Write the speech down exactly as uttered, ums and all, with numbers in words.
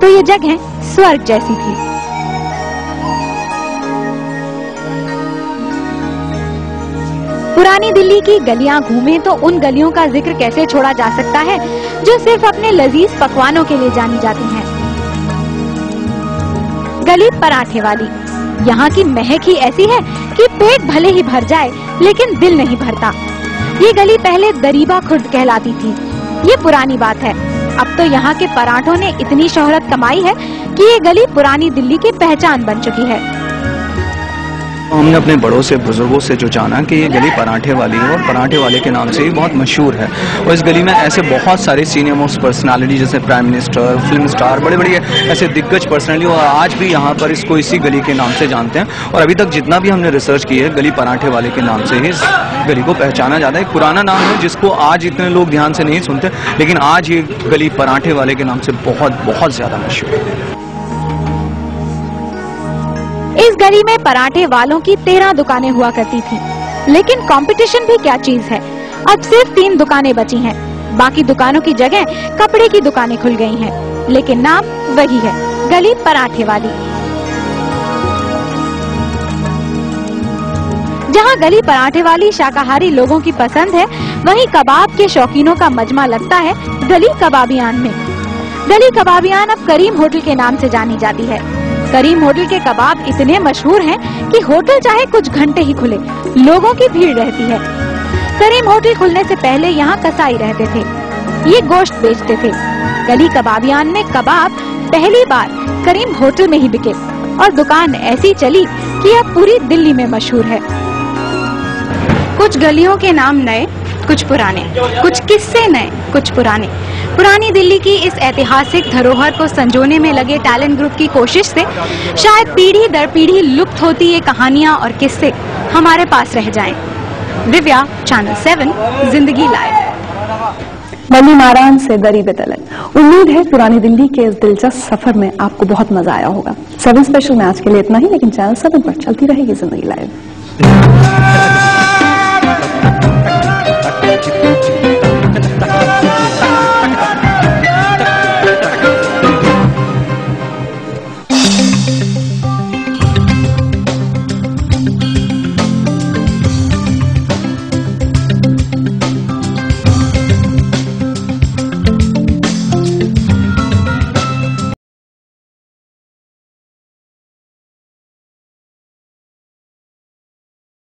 तो ये जगह स्वर्ग जैसी थी। पुरानी दिल्ली की गलियां घूमे तो उन गलियों का जिक्र कैसे छोड़ा जा सकता है जो सिर्फ अपने लजीज पकवानों के लिए जानी जाती हैं। गली पराठे वाली, यहाँ की महक ही ऐसी है कि पेट भले ही भर जाए लेकिन दिल नहीं भरता। ये गली पहले दरीबा खुर्द कहलाती थी। ये पुरानी बात है। अब तो यहाँ के पराठों ने इतनी शोहरत कमाई है कि ये गली पुरानी दिल्ली की पहचान बन चुकी है। हमने अपने बड़ों से बुजुर्गों से जो जाना कि ये गली पराठे वाली है और पराठे वाले के नाम से ही बहुत मशहूर है। और इस गली में ऐसे बहुत सारे सीनियर मोस्ट पर्सनालिटी जैसे प्राइम मिनिस्टर, फिल्म स्टार, बड़े बड़े ऐसे दिग्गज पर्सनालिटी और आज भी यहाँ पर इसको इसी गली के नाम से जानते हैं। और अभी तक जितना भी हमने रिसर्च की है, गली पराठे वाले के नाम से ही इस गली को पहचाना जाता है। एक पुराना नाम है जिसको आज इतने लोग ध्यान से नहीं सुनते, लेकिन आज ये गली पराठे वाले के नाम से बहुत बहुत ज्यादा मशहूर है। इस गली में पराठे वालों की तेरह दुकानें हुआ करती थी, लेकिन कंपटीशन भी क्या चीज है। अब सिर्फ तीन दुकानें बची हैं, बाकी दुकानों की जगह कपड़े की दुकानें खुल गई हैं, लेकिन नाम वही है, गली पराठे वाली। जहां गली पराठे वाली शाकाहारी लोगों की पसंद है, वहीं कबाब के शौकीनों का मजमा लगता है गली कबाबियान में। गली कबाबियान अब करीम होटल के नाम से जानी जाती है। करीम होटल के कबाब इतने मशहूर हैं कि होटल चाहे कुछ घंटे ही खुले, लोगों की भीड़ रहती है। करीम होटल खुलने से पहले यहाँ कसाई रहते थे, ये गोश्त बेचते थे। गली कबाबियान में कबाब पहली बार करीम होटल में ही बिके और दुकान ऐसी चली कि अब पूरी दिल्ली में मशहूर है। कुछ गलियों के नाम नए, कुछ पुराने, कुछ किस्से नए, कुछ पुराने। पुरानी दिल्ली की इस ऐतिहासिक धरोहर को संजोने में लगे टैलेंट ग्रुप की कोशिश से शायद पीढ़ी दर पीढ़ी लुप्त होती ये कहानियां और किस्से हमारे पास रह जाएं। Divya, channel seven, Zindagi live. बनी मारान से दरी बेतलक। उम्मीद है पुरानी दिल्ली के इस दिलचस्प सफर में आपको बहुत मजा आया होगा। सेवन स्पेशल में आज के लिए इतना ही, लेकिन चैनल सेवन पर चलती रहेगी जिंदगी लाइव।